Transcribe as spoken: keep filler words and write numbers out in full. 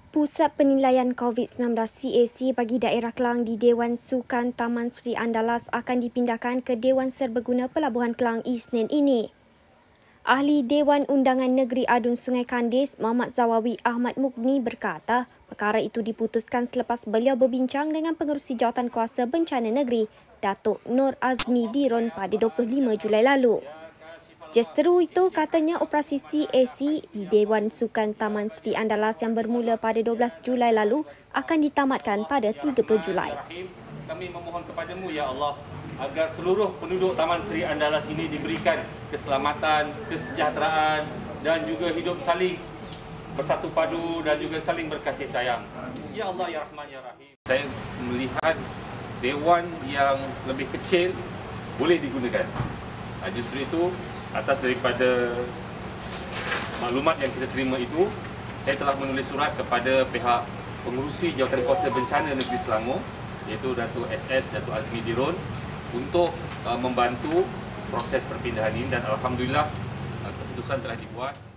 Pusat Penilaian COVID sembilan belas C A C bagi daerah Kelang di Dewan Sukan Taman Sri Andalas akan dipindahkan ke Dewan Serbaguna Pelabuhan Kelang Isnin ini. Ahli Dewan Undangan Negeri Adun Sungai Kandis, Muhammad Zawawi Ahmad Mukni berkata, perkara itu diputuskan selepas beliau berbincang dengan Pengerusi Jawatan Kuasa Bencana Negeri, Datuk Nur Azmi Diron pada dua puluh lima Julai lalu. Justeru itu katanya operasi C A C di Dewan Sukan Taman Sri Andalas yang bermula pada dua belas Julai lalu akan ditamatkan pada tiga puluh Julai. Kami memohon kepadamu, Ya Allah, agar seluruh penduduk Taman Sri Andalas ini diberikan keselamatan, kesejahteraan dan juga hidup saling bersatu padu dan juga saling berkasih sayang. Ya Allah, Ya Rahman, Ya Rahim. Saya melihat dewan yang lebih kecil boleh digunakan. Justru itu, atas daripada maklumat yang kita terima itu, saya telah menulis surat kepada pihak Pengerusi Jawatan Kuasa Bencana Negeri Selangor, iaitu Datuk S S Datuk Azmi Diron, untuk uh, membantu proses perpindahan ini, dan alhamdulillah uh, keputusan telah dibuat.